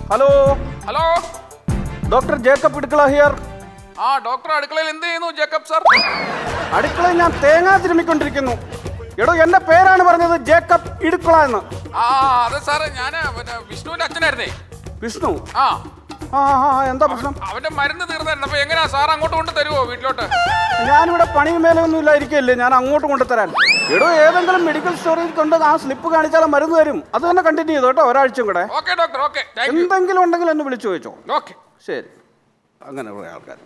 Hello hello, doctor Jacob Idukkala here. ആ doctor അടുക്കളയിൽ എന്ത് ചെയ്യുന്നു ജേക്കബ് സർ? അടുക്കളയിൽ ഞാൻ തേങ്ങ തിരുമ്മിക്കൊണ്ടിരിക്കുന്നു. എടോ, എന്റെ പേരാണ് പറഞ്ഞത് ജേക്കബ് ഇടുക്കള എന്ന്. ആ അതെ സാറേ, ഞാന് വിഷ്ണുവിന്റെ അച്ഛനായിരുന്നേ. വിഷ്ണു? ആ ആ ആ എന്താ പ്രശ്നം? അവന്റെ മരുന്ന് തീർന്നായിരുന്നു. അപ്പൊ എങ്ങനെയാ സാർ അങ്ങോട്ട് കൊണ്ട് തരുമോ വീട്ടിലോട്ട്? ഞാനിവിടെ പണിയും മേലൊന്നും ഇല്ലായിരിക്കല്ലേ, ഞാൻ അങ്ങോട്ട് കൊണ്ടുതരാൻ. എടോ, ഏതെങ്കിലും മെഡിക്കൽ സ്റ്റോറിൽ കൊണ്ട് ആ സ്ലിപ്പ് കാണിച്ചാലും മരുന്ന് തരും. അത് തന്നെ കണ്ടിന്യൂ ചെയ്തോ കേട്ടോ, ഒരാഴ്ചയും കൂടെ. Okay doctor, okay. എന്തെങ്കിലും ഉണ്ടെങ്കിൽ എന്നെ വിളിച്ചു ചോദിച്ചോ. ഓക്കെ, ശരി. അങ്ങനെ കുറെ ആൾക്കാർ.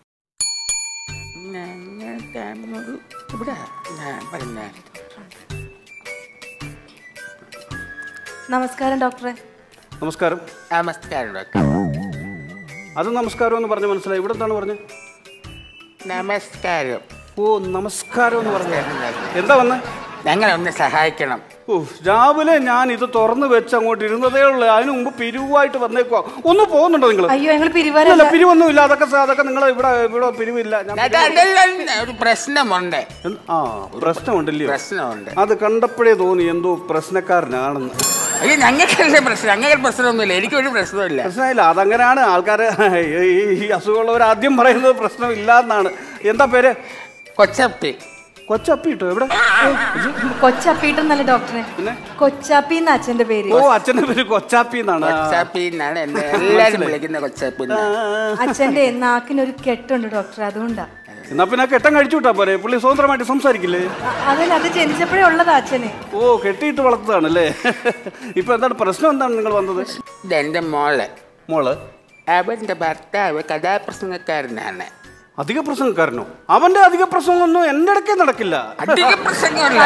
നമസ്കാരം ഡോക്ടറെ. നമസ്കാരം. നമസ്കാരം ഡോക്ടർ. അത് നമസ്കാരം എന്ന് പറഞ്ഞ് മനസ്സിലായി. ഇവിടെ എന്താണ് പറഞ്ഞത്? നമസ്കാരം. ഓ, നമസ്കാരം എന്ന് പറഞ്ഞ എന്താ വന്ന്? ഞങ്ങളൊന്ന് സഹായിക്കണം. ഓ, രാവിലെ ഞാൻ ഇത് തുറന്നു വെച്ച് അങ്ങോട്ട് ഇരുന്നതേ ഉള്ളൂ. അതിന് മുമ്പ് പിരിവായിട്ട് വന്നേക്കോ. ഒന്ന് പോകുന്നുണ്ടോ നിങ്ങൾ? അയ്യോ, ഞങ്ങൾ പിരിവല്ല. പിരിവൊന്നുമില്ല. അതൊക്കെ നിങ്ങൾ ഇവിടെ പിരിവില്ല. ഒരു പ്രശ്നമുണ്ട്. ആ, പ്രശ്നമുണ്ടല്ലോ. പ്രശ്നമുണ്ട്. അത് കണ്ടപ്പോഴേ തോന്നി എന്തോ പ്രശ്നക്കാരനാണെന്ന്. അയ്യോ, ഞങ്ങൾക്ക് പ്രശ്നം. ഞങ്ങൾക്ക് പ്രശ്നമൊന്നുമില്ല. എനിക്കൊരു പ്രശ്നമില്ല. പ്രശ്നമില്ല. അതങ്ങനെയാണ് ആൾക്കാർ ഈ അസുഖമുള്ളവർ ആദ്യം പറയുന്നത് പ്രശ്നമില്ല എന്നാണ്. എന്താ പേര്? കൊച്ചപ്പി. കൊച്ചപ്പി ഇട്ടോ? എവിടെ? കൊച്ചപ്പീട്ടെന്നല്ല ഡോക്ടറെ, കൊച്ചാപ്പി എന്ന അച്ഛന്റെ പേര്. ഓ, അച്ഛന്റെ പേര് കൊച്ചാപ്പി എന്നാണ്. കൊച്ചാപ്പി എന്നാണ് എന്നെ എല്ലാരും വിളിക്കുന്ന. കൊച്ചപ്പി. അച്ഛന്റെ നാക്കിനൊരു കെട്ടുണ്ട് ഡോക്ടർ, അതുകൊണ്ടാ. എന്നാ പിന്നെ കെട്ടം കഴിച്ചു വിട്ടാ പോരെ, പുള്ളി സ്വതന്ത്രമായിട്ട് സംസാരിക്കില്ലേ? അത് ജനിച്ചപ്പോഴേ ഉള്ളതാ അച്ഛനെ. ഓ, കെട്ടിയിട്ട് വളർത്തതാണല്ലേ. ഇപ്പൊ എന്താണ് പ്രശ്നം? എന്താണ് നിങ്ങൾ വന്നത്? ഇതെന്റെ മോള്. മോള്? അവന്റെ ഭർത്താവ് കഥാപ്രസംഗക്കാരനാണ്. അധിക പ്രസംഗക്കാരനോ? അവന്റെ അധിക പ്രസംഗമൊന്നും എന്റെ ഇടയ്ക്ക് നടക്കില്ല. അധിക പ്രസംഗമല്ല,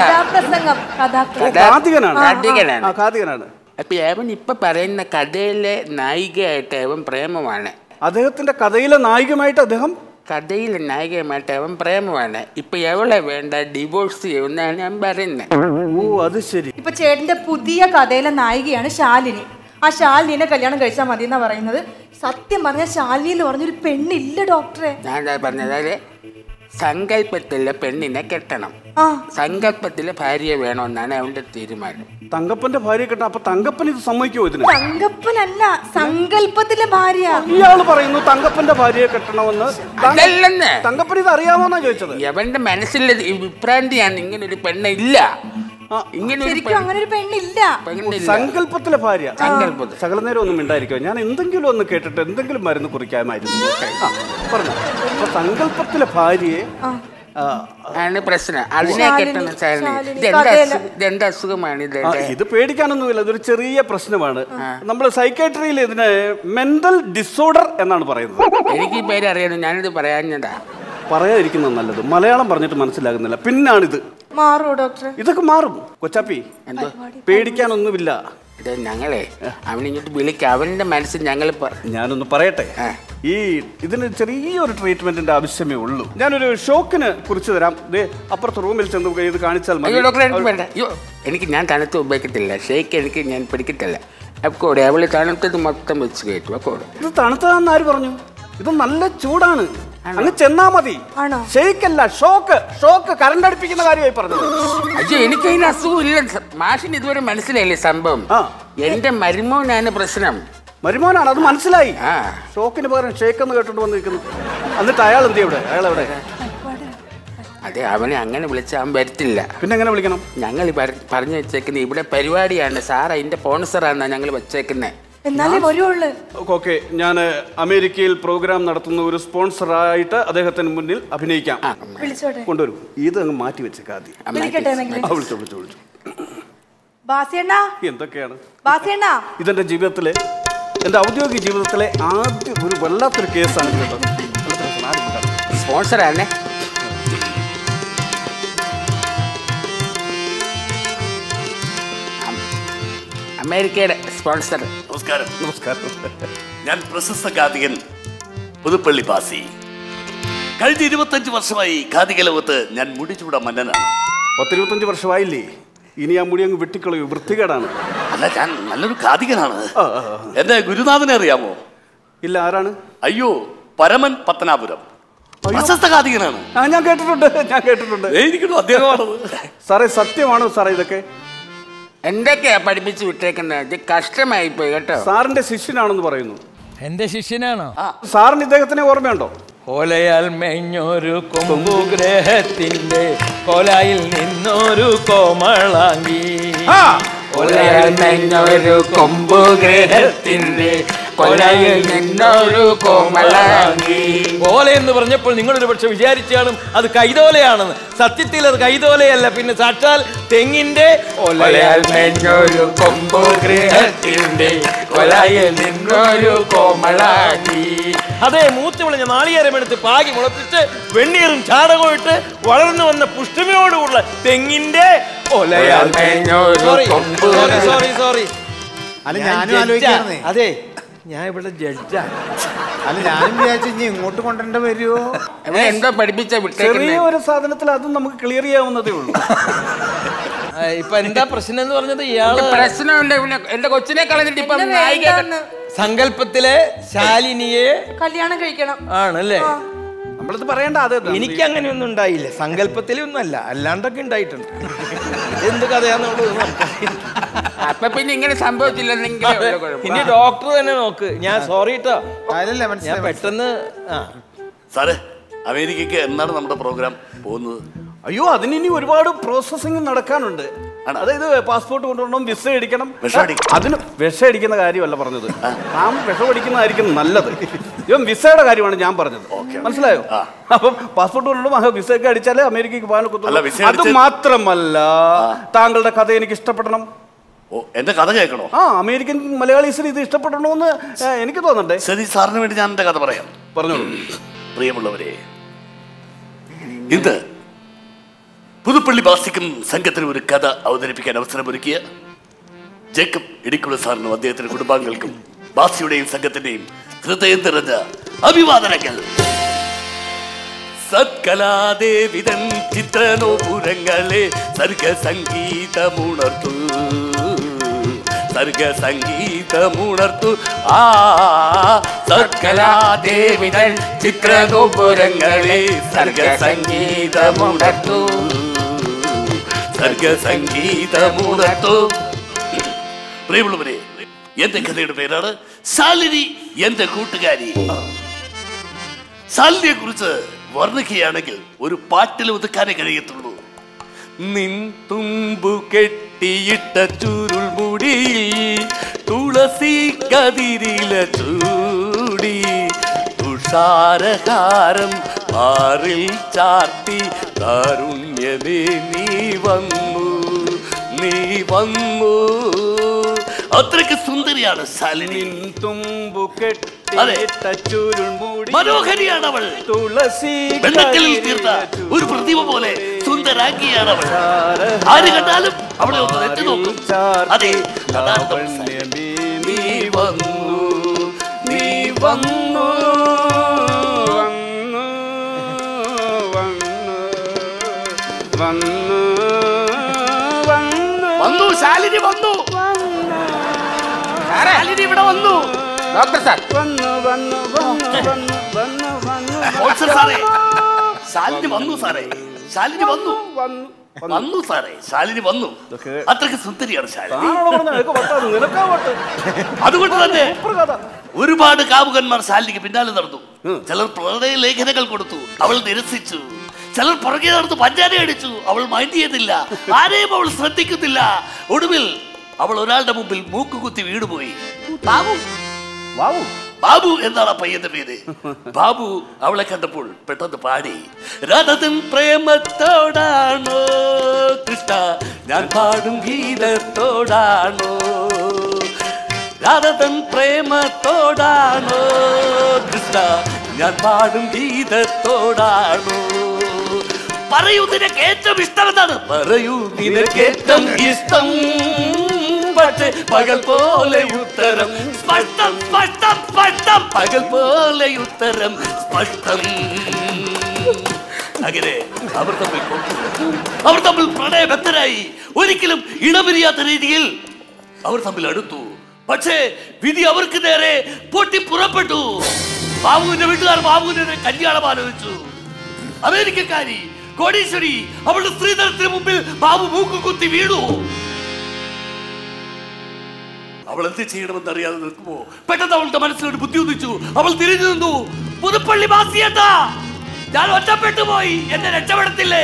കാതികനാണ്. അപ്പൊ അവൻ ഇപ്പൊ പറയുന്ന കഥയിലെ നായികയായിട്ട് അവൻ പ്രേമമാണ്. അദ്ദേഹത്തിന്റെ കഥയിലെ നായികമായിട്ട് അദ്ദേഹം കഥയിലെ നായികയുമായിട്ട് അവൻ പ്രേമമാണ്. ഇപ്പൊ എവളെ വേണ്ട, ഡിവോഴ്സ് ചെയ്യുമെന്നാണ് ഞാൻ പറയുന്നത്. ഓ, അത് ശരി. ഇപ്പൊ ചേട്ടന്റെ പുതിയ കഥയിലെ നായികയാണ് ശാലിനി. ആ ശാലിനിനെ കല്യാണം കഴിച്ചാൽ മതി എന്നാ പറയുന്നത്. സത്യം പറഞ്ഞ ശാലിനി എന്ന് പറഞ്ഞൊരു പെണ്ണില്ല ഡോക്ടറെ. ഞാൻ പറഞ്ഞത് സങ്കല്പത്തിലെ പെണ്ണിനെ കെട്ടണം, സങ്കല്പത്തിലെ ഭാര്യയെ വേണമെന്നാണ് അവന്റെ തീരുമാനം. തങ്കപ്പന്റെ ഭാര്യ കെട്ടണം. അപ്പൊ തങ്കപ്പൻ ഇത് സമ്മതിക്കുമോ? ഇതിന് തങ്കപ്പനല്ല, സങ്കല്പത്തിലെ ഭാര്യ. ഇയാള് പറയുന്നു തങ്കപ്പന്റെ ഭാര്യയെ കെട്ടണമെന്ന്. അതല്ലെന്ന്. തങ്കപ്പൻ ഇത് അറിയാമോന്നാ ചോദിച്ചത്. അവന്റെ മനസ്സിലെ വിഭ്രാന്തിയാണ്. ഇങ്ങനെ ഒരു പെണ്ണില്ല. അങ്ങനെ ഒരു പെണ്ണില്ല. സങ്കല്പത്തിലെ ഭാര്യ. സകല നേരം ഒന്നും ഉണ്ടായിരിക്കോ. ഞാൻ എന്തെങ്കിലും ഒന്ന് കേട്ടിട്ട് എന്തെങ്കിലും മരുന്ന് കുറിക്കാമായിരുന്നു. പറഞ്ഞു. അപ്പൊ സങ്കല്പത്തിലെ ഭാര്യയെ ആണ് പ്രശ്നം. അതിനെ കെട്ടണം. ഇതെന്താ അസുഖമാണ് ഇത്? ഇത് പേടിക്കാനൊന്നുമില്ല. ഇതൊരു ചെറിയ പ്രശ്നമാണ്. നമ്മൾ സൈക്കാട്രിയിൽ ഇതിന് മെന്റൽ ഡിസോർഡർ എന്നാണ് പറയുന്നത്. എനിക്ക് ഈ പേര് അറിയാതെ ഞാനിത് പറയാഞ്ഞതാ. പറയാതിരിക്കുന്നത് നല്ലത്. മലയാളം പറഞ്ഞിട്ട് മനസ്സിലാകുന്നില്ല. പിന്നാണിത്. മാറുമോ ഡോക്ടർ? ഇതൊക്കെ മാറും കൊച്ചാപ്പി. എന്തോ പേടിക്കാനൊന്നുമില്ല. ഇത് ഞങ്ങളെ അവനിങ്ങോട്ട് വിളിക്കുക. അവന്റെ മനസ്സിൽ ഞങ്ങൾ ഞാനൊന്ന് പറയട്ടെ. ഇതിന് ചെറിയൊരു ട്രീറ്റ്മെന്റിന്റെ ആവശ്യമേ ഉള്ളൂ. ഞാനൊരു ഷോക്കിന് കുറിച്ച് തരാം. അപ്പുറത്തെ റൂമിൽ ചെന്ന് ഇത് കാണിച്ചാൽ മതി. വേണ്ട. അയ്യോ, എനിക്ക് ഞാൻ തണുത്ത് ഉപയോഗിക്കത്തില്ല. ഷേക്ക് എനിക്ക് ഞാൻ പിടിക്കത്തില്ല. അപ്പോടെ അവള് തണുത്തത് മൊത്തം വെച്ച് കയറ്റും. അപ്പോടെ ഇത് തണുത്തതാന്ന് ആര് പറഞ്ഞു? ഇത് നല്ല ചൂടാണ്. അങ്ങ് ചെന്നാ മതി. ഷേക്കല്ല, ഷോക്ക്. ഷോക്ക് കറണ്ട് അടുപ്പിക്കുന്ന കാര്യമായി പറഞ്ഞത്. അയ്യോ, എനിക്ക് അതിന് അസുഖം ഇല്ല. മാഷിന് ഇതുവരെ മനസ്സിലായില്ലേ സംഭവം? എന്റെ മരുമോനാണ് പ്രശ്നം. മരുമോനാണ്, അത് മനസ്സിലായി. ഷോക്കിന് പകരം ഷേക്ക് എന്ന് കേട്ടോണ്ട് വന്നിരിക്കുന്നു. എന്നിട്ട് അയാൾ എന്ത് ഇവിടെ? അയാൾ എവിടെ? അതെ, അവനെ അങ്ങനെ വിളിച്ച അവൻ വരത്തില്ല. പിന്നെ എങ്ങനെ വിളിക്കണം? ഞങ്ങൾ പറഞ്ഞു വെച്ചേക്കുന്നത് ഇവിടെ പരിപാടിയാണ്. സാർ അതിന്റെ സ്പോൺസറാണ് ഞങ്ങൾ വെച്ചേക്കുന്നത്. ഓക്കെ, ഞാൻ അമേരിക്കയിൽ പ്രോഗ്രാം നടത്തുന്ന ഒരു സ്പോൺസറായിട്ട് അദ്ദേഹത്തിന് മുന്നിൽ അഭിനയിക്കാം. കൊണ്ടുവരും. ഇത് അങ്ങ് മാറ്റി വെച്ചേക്കാം ആദ്യം. എന്തൊക്കെയാണ് ഇതെന്റെ ജീവിതത്തിലെ, എന്റെ ഔദ്യോഗിക ജീവിതത്തിലെ ആദ്യ ഒരു വല്ലാത്തൊരു കേസാണ് കേട്ടത്. സ്പോൺസറാണ്. അമേരിക്കയുടെ സ്പോൺസർ. നമസ്കാരം. നമസ്കാരം. ഞാൻ പ്രശസ്ത കാതികൻ പുതുപ്പള്ളി ബാസി. കഴിഞ്ഞ 25 വർഷമായി കാതിക ലോകത്ത് ഞാൻ മുടിചൂട മന്നനാണ്. 25 വർഷമായില്ലേ? ഇനി ആ മുടി അങ്ങ് വെട്ടിക്കളയൂ, വൃത്തികേടാണ്. അല്ല, ഞാൻ നല്ലൊരു കാതികനാണ്. എന്റെ ഗുരുനാഥനെ അറിയാമോ? ഇല്ല. ആരാണ്? അയ്യോ, പരമൻ പത്തനാപുരം. പ്രശസ്ത കാതികനാണ്. ഞാൻ കേട്ടിട്ടുണ്ട്. എനിക്കും അദ്ദേഹമാണ്. സാറേ, സത്യമാണോ സാറേ ഇതൊക്കെ? എന്തൊക്കെയാ പഠിപ്പിച്ച് വിട്ടേക്കുന്നത്? ഇത് കഷ്ടമായി പോയി കേട്ടോ. സാറിന്റെ ശിഷ്യനാണെന്ന് പറയുന്നു. എന്റെ ശിഷ്യനാണോ? സാറിന് ഇദ്ദേഹത്തിനെ ഓർമ്മയുണ്ടോ? കോലയാൽ മേഞ്ഞൊരു കൊമ്പുഗ്രഹത്തിന്റെ കോലായിൽ നിന്നൊരു കോമളാങ്കി. കോലയാൽ മേഞ്ഞൊരു കൊമ്പുഗ്രഹത്തിന്റെ കോലയിൽ നിന്നൊരു കോമളാങ്കി. കോല എന്ന് പറഞ്ഞപ്പോൾ നിങ്ങളൊരു പക്ഷെ വിചാരിച്ചാലും അത് കൈതോലയാണെന്ന്. സത്യത്തിൽ അത് കൈതോലയല്ല, പിന്നെ സാക്ഷാൽ തെങ്ങിന്റെ കോലയാൽ മേഞ്ഞൊരു കൊമ്പുഗ്രഹത്തിന്റെ കോലയിൽ നിന്നൊരു കോമളാങ്കി. അതെ, മൂത്ത് വിളഞ്ഞ നാളികേരമെടുത്ത് പാകി മുളപ്പിച്ച് വെണ്ണീറും ചാടകവും ഇട്ട് വളർന്നു വന്ന പുഷ്ടിമയോടുള്ള തെങ്ങിന്റെ സോറി. അതെ, ഞാൻ ഇവിടെ ജഡ്ജാ. അല്ല, ഞാനും വിചാരിച്ചു ഇനി ഇങ്ങോട്ട് കൊണ്ടുവരേണ്ട വരുമോ? എന്താ പഠിപ്പിച്ച ചെറിയ ഒരു സാധനത്തിൽ അതും നമുക്ക് ക്ലിയർ ചെയ്യാവുന്നതേ ഉള്ളൂ. ഇപ്പൊ എന്താ പ്രശ്നം എന്ന് പറഞ്ഞത്? ഇയാള് പ്രശ്നമില്ല, എന്റെ കൊച്ചിനെ കളഞ്ഞിട്ട് ഇപ്പൊ സങ്കല്പത്തിലെ ശാലിനിയെ കല്യാണം കഴിക്കണം ആണല്ലേ? നമ്മളിത് പറയേണ്ട. അത് എനിക്ക് അങ്ങനെയൊന്നും ഉണ്ടായില്ല, സങ്കല്പത്തിലൊന്നും അല്ല, അല്ലാണ്ടൊക്കെ ഉണ്ടായിട്ടുണ്ട്. എന്ത് കഥയാന്നുള്ളത് അപ്പൊ പിന്നെ ഇങ്ങനെ സംഭവിച്ചില്ലെന്നെങ്കിൽ ഇനി ഡോക്ടർ തന്നെ നോക്ക്. ഞാൻ സോറി കേട്ടോ, ഞാൻ പെട്ടെന്ന്. സാറേ, അമേരിക്കക്ക് എന്നാണ് നമ്മുടെ പ്രോഗ്രാം പോകുന്നത്? അയ്യോ, അതിനി ഒരുപാട് പ്രോസസ്സിംഗ് നടക്കാനുണ്ട്. അതായത് പാസ്പോർട്ട് കൊണ്ടുപോകണം, വിസ അടിക്കണം. അതിന് വിഷം അടിക്കുന്ന കാര്യമല്ല പറഞ്ഞത്, നാം വിഷം അടിക്കുന്നതായിരിക്കും നല്ലത്. ഇവൻ വിസയുടെ കാര്യമാണ് ഞാൻ പറഞ്ഞത്, മനസ്സിലായോ? അപ്പം പാസ്പോർട്ട് കൊണ്ടുപോകും, വിസ ഒക്കെ അടിച്ചാലേ അമേരിക്കക്ക് പോകാനൊക്കെ. അത് മാത്രമല്ല, താങ്കളുടെ കഥ എനിക്ക് ഇഷ്ടപ്പെടണം. എന്റെ കഥ കേൾക്കണോ? അമേരിക്കൻ മലയാളീസിന് ഇത് ഇഷ്ടപ്പെടണമെന്ന് എനിക്ക് തോന്നണ്ടേ? ശരി, സാറിന് വേണ്ടി ഞാൻ എന്റെ കഥ പറയാം. പറഞ്ഞോളൂ. പ്രിയമുള്ളവരെ, ഇന്ന് പുതുപ്പള്ളി ബാസിക്കും സംഘത്തിനും ഒരു കഥ അവതരിപ്പിക്കാൻ അവസരമൊരുക്കിയ ജേക്കബ് ഇടിക്കുള സാറിനും അദ്ദേഹത്തിന്റെ കുടുംബാംഗങ്ങൾക്കും ബാസിയുടെയും സംഘത്തിന്റെയും ഹൃദയം നിറഞ്ഞ അഭിവാദനങ്ങൾ. സത്കലാദേവിതൻ ചിത്രനോപുരങ്ങളെ സർഗസംഗീതമുണർത്തു, സർഗസംഗീതമുണർത്തു. സത്കലാദേവിതൻ ചിത്രനോപുരങ്ങളെ സർഗസംഗീതമുണർത്തു, സർഗസംഗീതമുണർത്തു. പ്രിയമുള്ളവരെ, എന്റെ കഥയുടെ പേരാണ് ശാലിനി എന്റെ കൂട്ടുകാരി. ശാലിനിയെ കുറിച്ച് വർണ്ണിക്കുകയാണെങ്കിൽ ഒരു പാട്ടിൽ ഒതുക്കാനേ കഴിയത്തുള്ളൂ. നിൻ തുമ്പു കെട്ടിയിട്ട ചുരുൾമുടി തുളസി കതിരില ചൂടി തുഷാരഹാരം ആറിൽ ചാർത്തി കാരുണ്യമേ നീ വന്നു, നീ വന്നു. അത്രയ്ക്ക് സുന്ദരിയാണ് ശാലിനി. തുമ്പു കെട്ടിയിട്ട ചുരുൾമുടി മനോഹരിയാണ് അവൾ. തുളസി വെള്ളക്കല്ലിൽ തീർത്ത ഒരു പ്രതിമ പോലെ സുന്ദരാംഗിയാണ് അവൾ. ആര് കണ്ടാലും അവളെ ഒന്ന് നെറ്റി നോക്കും. അതെ, നീ വന്നു, നീ വന്നു, വന്നു, ശാലിനി വന്നു, ശാലിനി ഇവിടെ വന്നു. ഡോക്ടർ സാർ, സാറേ, ശാലിനി വന്നു സാറേ, ശാലിനി വന്നു, വന്നു സാറേ, ശാലിനി വന്നു. അത്രയ്ക്ക് സുന്ദരിയാണ് ശാലിനി. അതുകൊണ്ട് തന്നെ ഒരുപാട് കാമുകന്മാർ ശാലിനിക്ക് പിന്നാലെ നടന്നു. ചിലർ പ്രണയ ലേഖനങ്ങൾ കൊടുത്തു, അവൾ നിരസിച്ചു. ചിലർ പുറകെ നടന്നു പഞ്ചാര അടിച്ചു, അവൾ മൈൻഡ് ചെയ്തില്ല. ആരെയും അവൾ ശ്രദ്ധിക്കുന്നില്ല. ഒടുവിൽ അവൾ ഒരാളുടെ മുമ്പിൽ മൂക്കുകുത്തി വീടുപോയി. ബാബു, ബാബു, ബാബു എന്നാണ് ആ പയ്യന്റെ പേര്. ബാബു അവളെ കണ്ടപ്പോൾ പെട്ടെന്ന് പാടി, രാധതൻ പ്രേമത്തോടാണോ കൃഷ്ണ ഞാൻ പാടും ഗീതത്തോടാണോ, രാധതൻ പ്രേമത്തോടാണോ കൃഷ്ണ ഞാൻ പാടും ഗീതത്തോടാണോ. പറയൂ നിനക്ക് ഏറ്റവും ഇഷ്ടം എന്താണ്? പറയൂ നിനക്ക് ഏറ്റവും ഇഷ്ടം. പക്ഷേ പകൽ പോലെ ഉത്തരം സ്പഷ്ടം, സ്പഷ്ടം, സ്പഷ്ടം. പകൽ പോലെ ഉത്തരം സ്പഷ്ടം. അങ്ങനെ അവർ തമ്മിൽ പ്രണയബദ്ധരായി. ഒരിക്കലും ഇടപിരിയാത്ത രീതിയിൽ അവർ തമ്മിൽ അടുത്തു. പക്ഷേ വിധി അവർക്ക് നേരെ പൊട്ടി പുറപ്പെട്ടു. ബാബുവിന്റെ വീട്ടുകാർ ബാബുവിനെ കല്യാണം ആലോചിച്ചു. അമേരിക്കക്കാരി കോടീശ്വരി, അവളുടെ സ്ത്രീധനത്തിന് മുമ്പിൽ ബാബു മൂക്കുകുത്തി വീണു. അവൾ എന്ത് ചെയ്യണമെന്ന് അറിയാതെ നിൽക്കുമോ പെട്ടെന്ന് അവളുടെ മനസ്സിലൊരു ബുദ്ധി ഉദിച്ചു. അവൾ തിരിഞ്ഞു നിന്നു. പുതുപ്പള്ളി ബാസിയേട്ടാ, ഞാൻ ഒറ്റപ്പെട്ടു പോയി, എന്നെ രക്ഷപ്പെടത്തില്ലേ?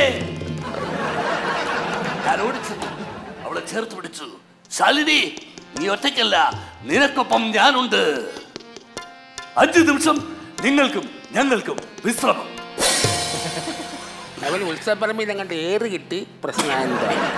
ഞാൻ ഓടിച്ചു, അവളെ ചേർത്ത് പിടിച്ചു. ശാലിനി, നീ ഒറ്റയ്ക്കല്ല, നിനക്കൊപ്പം ഞാനുണ്ട്. 5 നിമിഷം നിങ്ങൾക്കും ഞങ്ങൾക്കും വിശ്രമം. അവൻ ഉത്സവപ്പറമ്പിൽ അങ്ങോട്ട് ഏറ് കിട്ടി പ്രശ്നം.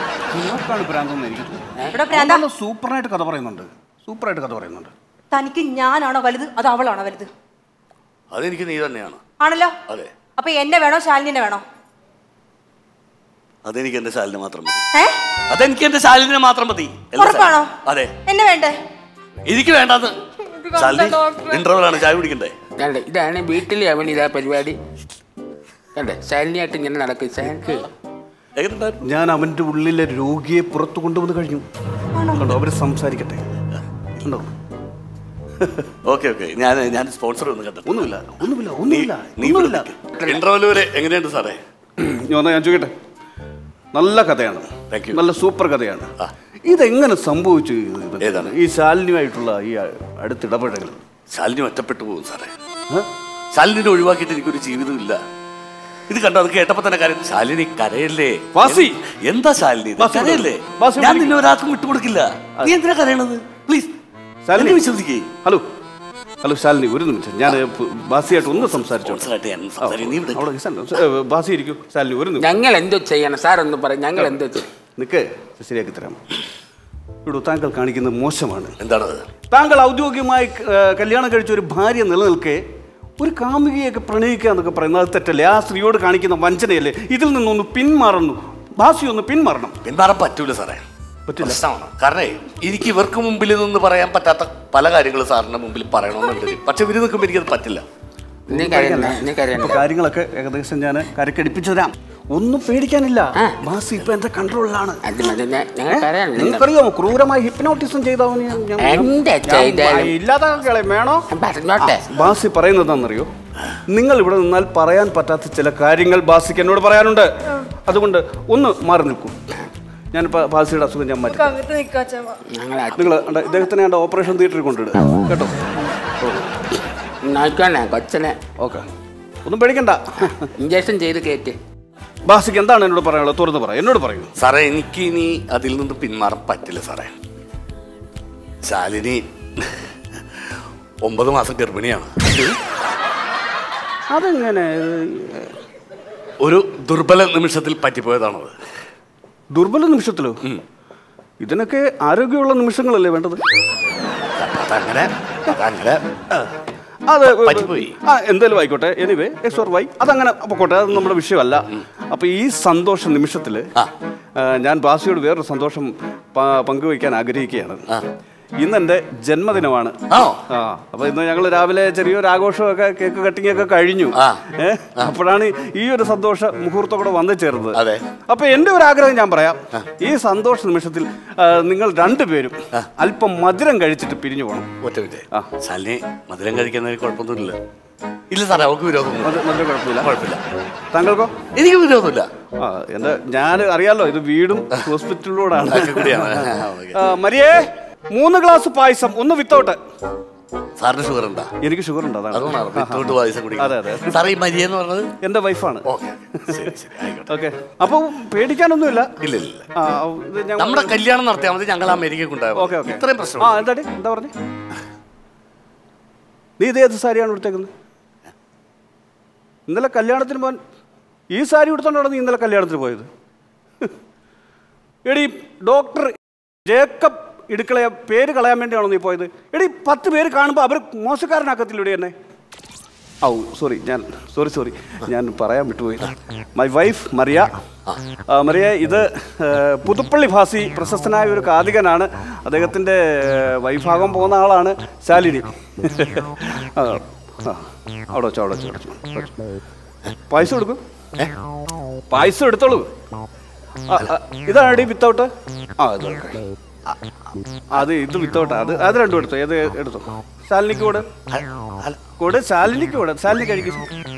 സൂപ്പറായിട്ട് കഥ പറയുന്നുണ്ട്, സൂപ്പറായിട്ട് കഥ പറയുന്നുണ്ട്. തനിക്ക് ഞാനാണോ വലുത് അത് അവളാണോ വലുത്? അതെനിക്ക് നീ തന്നെയാണ്. ആണല്ലോ. അതെ. അപ്പൊ എന്നെ വേണോ ശാലിനിനെ വേണോ? അതെനിക്ക് എന്റെ ശാലിനെ മാത്രം മതി. അതെനിക്ക് എന്റെ ശാലിനെ മാത്രം മതി. ഉറപ്പാണോ? അതെ. എന്നെ വേണ്ടേ? എനിക്ക് വേണ്ടാന്ന്. ഇന്റർവെൽ ആണ്, ചായ കുടിക്കണ്ടേ? ഇതാണ് വീട്ടിലെ അവൻ ഇതാ പരിപാടി കണ്ടേ. ശാലിനിയായിട്ട് ഇങ്ങനെ നടക്കും. ഞാൻ അവന്റെ ഉള്ളിലെ രോഗിയെ പുറത്തു കൊണ്ടുവന്ന് കഴിഞ്ഞു. കണ്ടോ, അവര് സംസാരിക്കട്ടെ. കണ്ടോ? ഓക്കെ ഓക്കെ, ഞാൻ സ്പോൺസർ ഒന്നും കണ്ടു. ഒന്നുമില്ല. ഇന്റർവെൽ വരെ എങ്ങനെയുണ്ട് സാറേ? ഞാൻ ചോദിക്കട്ടെ. നല്ല കഥയാണ്, നല്ല സൂപ്പർ കഥയാണ്. ഇതെങ്ങനെ സംഭവിച്ചു? ഏതാണ് ഈ ശാലിനിയുമായിട്ടുള്ള ഈ അടുത്തിടപെടൽ? ശാലിനി ഒറ്റപ്പെട്ടു പോകും സാറേ. ശാലിനിനെ ഒഴിവാക്കിയിട്ട് എനിക്കൊരു ജീവിതമില്ല. ഇത് കണ്ടോ, അത് കേട്ടപ്പോ തന്നെ കാര്യം. ശാലിനി കരയല്ലേ? വാസി, എന്താ ശാലിനി കരയല്ലേ? ഞാൻ നിന്നെ ഒരാൾക്കും വിട്ടുകൊടുക്കില്ല. നീ എന്തിനാ കരയണത്? പ്ലീസ് ശാലിനി വിശ്വസിക്കേ. ഹലോ ശാലിനി, ഒരു നിമിഷം. ഞാൻ ബാസിയായിട്ട് ഒന്ന് സംസാരിച്ചു. ബാസി ഇരിക്കൂ. ശാലിനി ഒരു നിമിഷം. ഞങ്ങൾ എന്തോ ചെയ്യണം സാർ ഒന്ന് പറയും. ഞങ്ങൾ എന്തോ ചെയ്യും? നിക്ക്, ശരിയാക്കി തരാം. ഇവിടെ താങ്കൾ കാണിക്കുന്നത് മോശമാണ്. എന്താണത്? താങ്കൾ ഔദ്യോഗികമായി കല്യാണം കഴിച്ച ഒരു ഭാര്യ നിലനിൽക്കെ ഒരു കാമുകിയൊക്കെ പ്രണയിക്കുക എന്നൊക്കെ പറയുന്നത് അത് തെറ്റല്ലേ? ആ സ്ത്രീയോട് കാണിക്കുന്ന വഞ്ചനയല്ലേ? ഇതിൽ നിന്നൊന്ന് പിന്മാറുന്നു. ബാസി ഒന്ന് പിന്മാറണം. പിന്മാറാൻ പറ്റൂല സാറേ, പറ്റില്ല. കാരണം എനിക്ക് ഇവർക്ക് മുമ്പിൽ നിന്ന് പറയാൻ പറ്റാത്ത പല കാര്യങ്ങളും സാറിന്റെ മുമ്പിൽ പറയണമെന്നുണ്ട്. പക്ഷെ ഇവര് നിൽക്കുമ്പോൾ എനിക്കത് പറ്റില്ല. കാര്യങ്ങളൊക്കെ ഏകദേശം ഞാൻ കരക്കടിപ്പിച്ചു തരാം. ഒന്നും പേടിക്കാനില്ല. ബാസി ഇപ്പൊ എന്റെ കൺട്രോളിലാണ്. നിങ്ങൾക്കറിയാമോ, ക്രൂരമായി ഹിപ്നോട്ടിസം ചെയ്തവന് ഇല്ലാതാക്കളെ വേണോ? ബാസി പറയുന്നത് എന്താണെന്നറിയോ? നിങ്ങൾ ഇവിടെ നിന്നാൽ പറയാൻ പറ്റാത്ത ചില കാര്യങ്ങൾ ബാസിക്ക് എന്നോട് പറയാനുണ്ട്. അതുകൊണ്ട് ഒന്ന് മാറി നിൽക്കൂ. ഞാനിപ്പോൾ ബാസിയുടെ അസുഖം ഞാൻ മാറ്റി. നിങ്ങൾ ഇദ്ദേഹത്തിനെ എൻ്റെ ഓപ്പറേഷൻ തിയേറ്ററിൽ കൊണ്ടിടുക കേട്ടോ. കൊച്ചനെ ഓക്കെ, ഒന്നും പേടിക്കണ്ട. ഇഞ്ചക്ഷൻ ചെയ്ത് കയറ്റി. ബാസിക്ക് എന്താണ് എന്നോട് പറയാനുള്ളത്? തുറന്ന് പറ, എന്നോട് പറയൂ. സാറേ, എനിക്ക് ഇനി അതിൽ നിന്ന് പിന്മാറാൻ പറ്റില്ല സാറേ. ശാലിനി 9 മാസം ഗർഭിണിയാണ്. അതെങ്ങനെ? ഒരു ദുർബല നിമിഷത്തിൽ പറ്റിപ്പോയതാണത്. ദുർബല നിമിഷത്തിലോ? ഇതിനൊക്കെ ആരോഗ്യമുള്ള നിമിഷങ്ങളല്ലേ വേണ്ടത്? അതങ്ങനെ അത് എന്തായാലും ആയിക്കോട്ടെ. എനിവേ എക്സ് ഓർ വൈ അതങ്ങനെ പൊക്കോട്ടെ, അത് നമ്മുടെ വിഷയമല്ല. അപ്പൊ ഈ സന്തോഷ നിമിഷത്തില് ഞാൻ ബാസിയോട് വേറൊരു സന്തോഷം പങ്കുവയ്ക്കാൻ ആഗ്രഹിക്കുകയാണ്. ഇന്ന് എൻ്റെ ജന്മദിനമാണ്. അപ്പൊ ഇന്ന് ഞങ്ങൾ രാവിലെ ചെറിയൊരു ആഘോഷമൊക്കെ, കേക്ക് കട്ടിങ് ഒക്കെ കഴിഞ്ഞു. അപ്പോഴാണ് ഈ ഒരു സന്തോഷ മുഹൂർത്തം കൂടെ വന്നു ചേർന്നത്. അപ്പൊ എന്റെ ഒരു ആഗ്രഹം ഞാൻ പറയാം. ഈ സന്തോഷ നിമിഷത്തിൽ നിങ്ങൾ രണ്ടുപേരും അല്പം മധുരം കഴിച്ചിട്ട് പിരിഞ്ഞു പോകണം. മധുരം കഴിക്കുന്നതിന് കുഴപ്പമൊന്നുമില്ല. ഇല്ല സാറേ, അവർക്ക് വിരോധമൊന്നും കുഴപ്പമില്ല. താങ്കൾക്കോ? എനിക്ക് വിരോധമില്ല. ഞാൻ അറിയാലോ, ഇത് വീടും ഹോസ്പിറ്റലിലൂടാണ്. മരിയേ, 3 ഗ്ലാസ് പായസം, ഒന്ന് വിത്തൗട്ട്. സാറിന് ഷുഗർ ഉണ്ടോ? എനിക്ക് ഷുഗർ ഉണ്ട്. എന്റെ വൈഫാണ്. ഓക്കെ, അപ്പൊ പേടിക്കാനൊന്നുമില്ല. നമ്മുടെ കല്യാണം നടത്തിയാൽ മതി, ഞങ്ങൾ അമേരിക്കയിൽ കൊണ്ടുപോകും. ഇത്രയും പ്രശ്നം. എന്താ പറഞ്ഞു? നീ ഇതേത് സാരിയാണ് എടുത്തേക്കുന്നത്? ഇന്നലെ കല്യാണത്തിന് പോകാൻ ഈ സാരി എടുത്തോണ്ടാണ് നീ ഇന്നലെ കല്യാണത്തിന് പോയത്? എടി, ഡോക്ടർ ജേക്കബ് ഇടുക്കളയ പേര് കളയാൻ വേണ്ടിയാണോ നീ പോയത്? എടി, 10 പേര് കാണുമ്പോൾ അവർ മോശക്കാരനാക്കത്തില്ലൂടെ എന്നെ? സോറി ഞാൻ പറയാൻ വിട്ടുപോയി. My wife Mariya. ഇത് പുതുപ്പള്ളി ഭാസി, പ്രശസ്തനായ ഒരു കാതികനാണ്. അദ്ദേഹത്തിൻ്റെ വൈഫാകാൻ പോകുന്ന ആളാണ് ശാലിനി. അവിടെ വെച്ചോ. പായസം എടുക്കും, പായസം എടുത്തോളൂ. ഇതാണടി വിത്തൗട്ട്. ഇത് വിത്തൗട്ട്. അത് രണ്ടും എടുത്തോ. ഏത് എടുത്തോ? ശാലിനിക്ക് കൂടെ ശാലിനിക്ക് കഴിക്കും.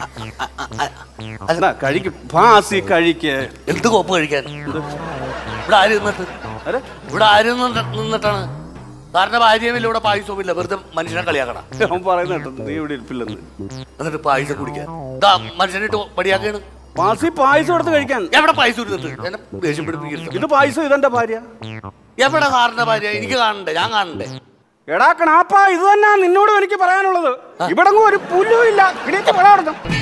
കഴിക്കും ഭാസി, കഴിക്ക്. എന്ത് കോപ്പ് കഴിക്കാൻ? ഇവിടെ ആര് നിന്നിട്ടാണ്? സാറിന്റെ ഭാര്യയുമില്ല, ഇവിടെ പായസവുമില്ല, വെറുതെ മനുഷ്യനെ കളിയാക്കണം. അവൻ പറയുന്ന കേട്ടോ നീ ഇവിടെ ഇരിപ്പില്ലെന്ന്. എന്നിട്ട് പായസം കുടിക്കാൻ മനുഷ്യനിട്ട് മടിയാക്കാണ്. പാസി പായസം എടുത്ത് കഴിക്കാൻ. എവിടെ പായസം ഇരുന്നിട്ട് എന്നെ ദേഷ്യം പിടിപ്പിക്കരുത്. ഇത് പായസം ഇതെന്റെ ഭാര്യ. എവിടെ സാറിന്റെ ഭാര്യ? എനിക്ക് കാണണ്ടേ? ഞാൻ കാണണ്ടേ? എടാ കണാപ്പാ, ഇത് തന്നെ നിന്നോടും എനിക്ക് പറയാനുള്ളത്. ഇവിടെ ഒരു പുല്ലും ഇല്ല. ഇടയ്ക്ക് പറയാറുണ്ട്.